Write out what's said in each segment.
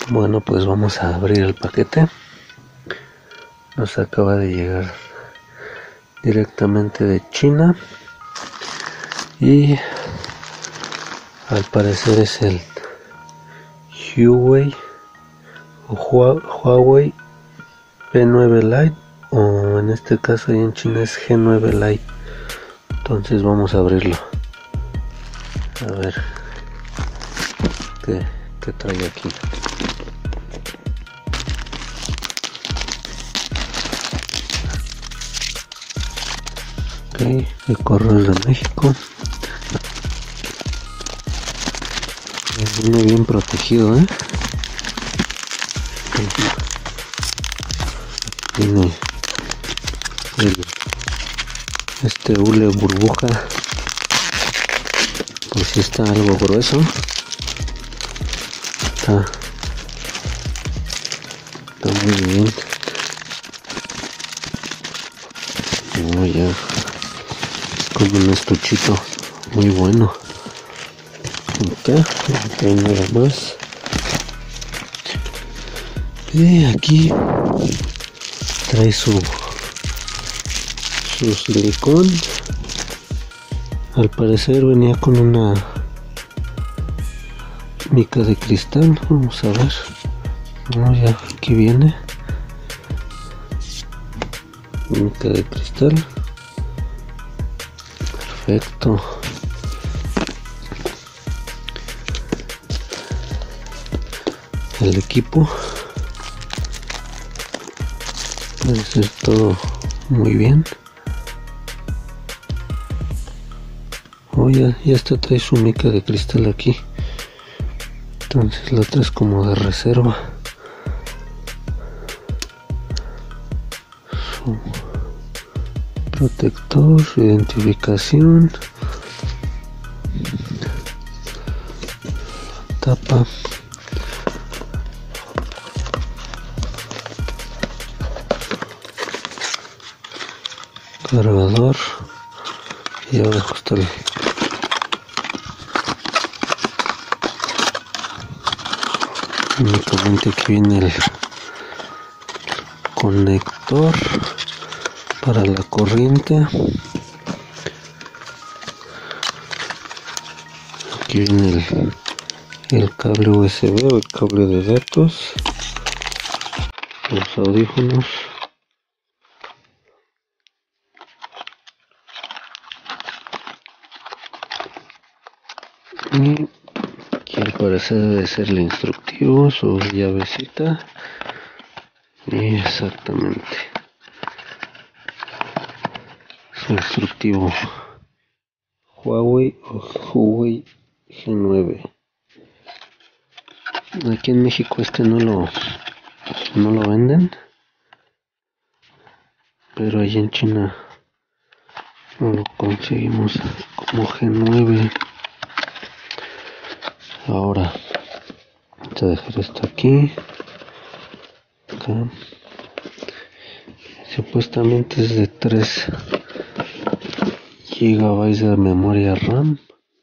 Bueno, pues vamos a abrir el paquete. Nos acaba de llegar directamente de China y al parecer es el Huawei o Huawei P9 Lite, o en este caso ahí en China es G9 Lite. Entonces vamos a abrirlo a ver qué trae aquí. Ok, el Correos de México. Viene bien protegido, Viene este hule burbuja, pues sí está algo grueso. Está muy bien. Oh, ya. Como un estuchito muy bueno. Ok, nada más. Y aquí trae su silicón. Al parecer venía con una mica de cristal. Vamos a ver. Oh, ya, aquí viene mica de cristal. Perfecto. El equipo puede ser todo muy bien. Oh, ya está, trae su mica de cristal aquí. Entonces la otra es como de reserva. Su protector, su identificación, tapa. Cargador. Y abajo está únicamente aquí viene el conector para la corriente. Aquí viene el cable USB o el cable de datos, los audífonos, y aquí al parecer debe ser el instructivo, su llavecita. Y exactamente su instructivo Huawei o Huawei G9. Aquí en México no lo venden, pero allí en China lo conseguimos como G9. Ahora vamos a dejar esto aquí. Acá. Supuestamente es de 3 GB de memoria RAM.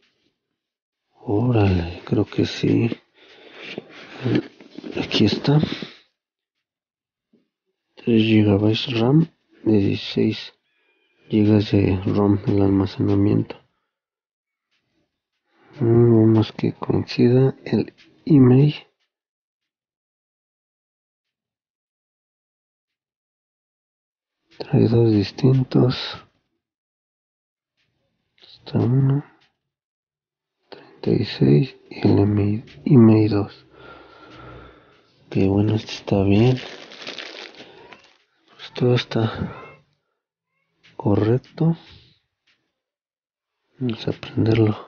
Órale, creo que sí. Aquí está. 3 GB RAM, 16 GB de ROM el almacenamiento. Vamos que coincida el email. Trae dos distintos. Está uno, 36 y el email 2. Que bueno, este está bien. Pues todo está correcto. Vamos a prenderlo.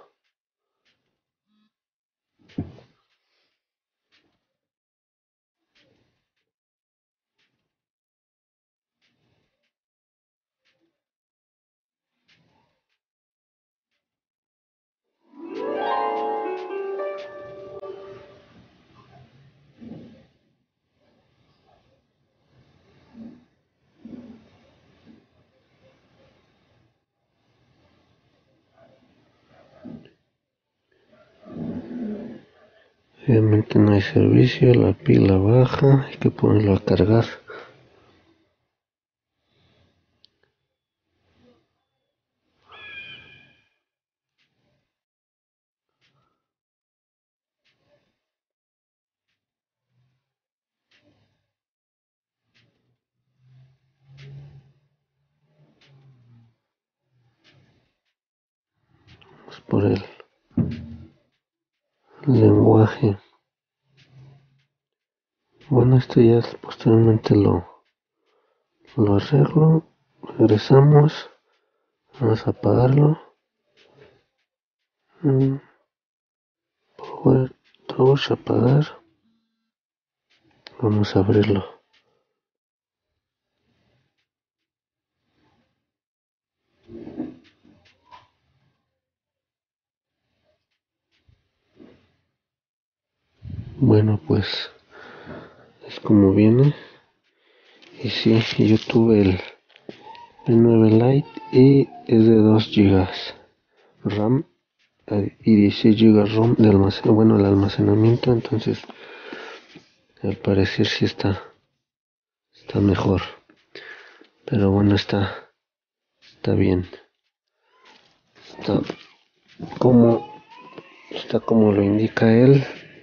Obviamente no hay servicio, la pila baja, hay que ponerlo a cargar. Vamos por el lenguaje. Bueno, esto ya posteriormente lo arreglo. Regresamos. Vamos a apagarlo. Power touch, apagar. Vamos a abrirlo. Bueno, pues es como viene. Y sí, yo tuve el P9 Lite y es de 2 gigas RAM y 16 gigas ROM de almacenamiento. Bueno, el almacenamiento, entonces al parecer sí está mejor. Pero bueno, está bien. Está como, está como lo indica él,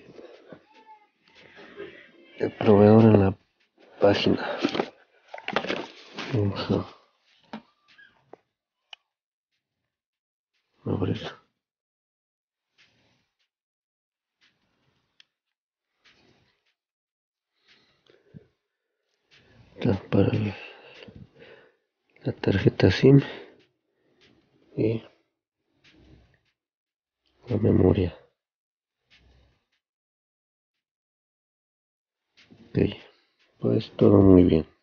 el proveedor en la página. Vamos a abrir. Está para la tarjeta SIM y la memoria. Ok, pues todo muy bien.